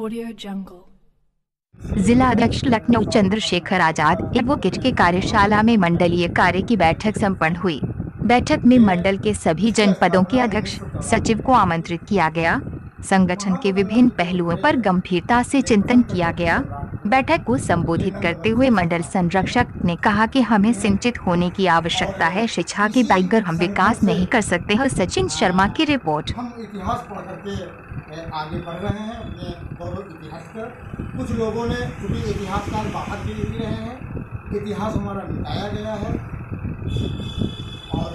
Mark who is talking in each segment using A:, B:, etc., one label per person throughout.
A: Audio Jungle।
B: जिला अध्यक्ष Lucknow Chandrashekhar Azad advocate के कार्यशाला में मंडलीय कार्य की बैठक संपन्न हुई। बैठक में मंडल के सभी जनपदों के अध्यक्ष सचिव को आमंत्रित किया गया। संगठन के विभिन्न पहलुओं पर गंभीरता से चिंतन किया गया। बैठक को संबोधित करते हुए मंडल संरक्षक ने कहा कि हमें सिंचित होने की आवश्यकता है। शिक्षा के बगैर हम विकास नहीं कर सकते हैं। सचिन शर्मा की रिपोर्ट।
C: हम इतिहास पढ़ करके आगे बढ़ रहे हैं अपने गौरव इतिहास पर। कुछ लोगों ने चूँकि इतिहास का बाहर भी लिख रहे हैं, इतिहास हमारा मिटाया गया है। और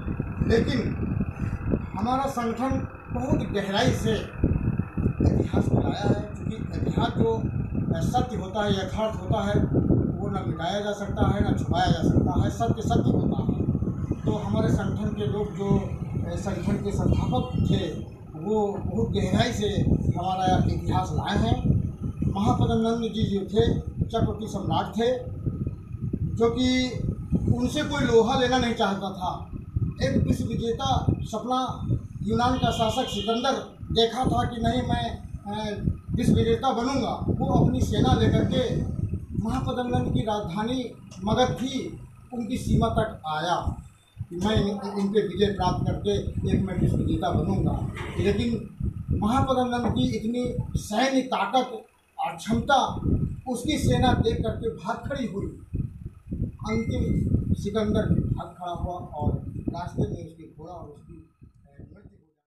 C: लेकिन हमारा संगठन बहुत गहराई से इतिहास को लाया है, क्योंकि इतिहास जो सत्य होता है, यथार्थ होता है, वो न मिटाया जा सकता है न छुपाया जा सकता है। सत्य सत्य होता है। तो हमारे संगठन के लोग जो संगठन के संस्थापक थे वो बहुत गहराई से हमारा इतिहास लाए हैं। महापद्मनंद जी जो थे चक्रवर्ती सम्राट थे, जो कि उनसे कोई लोहा लेना नहीं चाहता था। एक विश्व विजेता सपना यूनान का शासक सिकंदर देखा था कि नहीं मैं विश्व विजेता बनूंगा। वो अपनी सेना लेकर के महापद्मनंद की राजधानी मगध थी उनकी सीमा तक आया कि मैं इन पे विजय प्राप्त करके एक मैं विश्व विजेता बनूंगा। लेकिन महापद्मनंद की इतनी सैन्य ताकत और क्षमता, उसकी सेना देख करके भाग खड़ी हुई। अंतिम सिकंदर भाग खड़ा हुआ और रास्ते में उसके घोड़ा और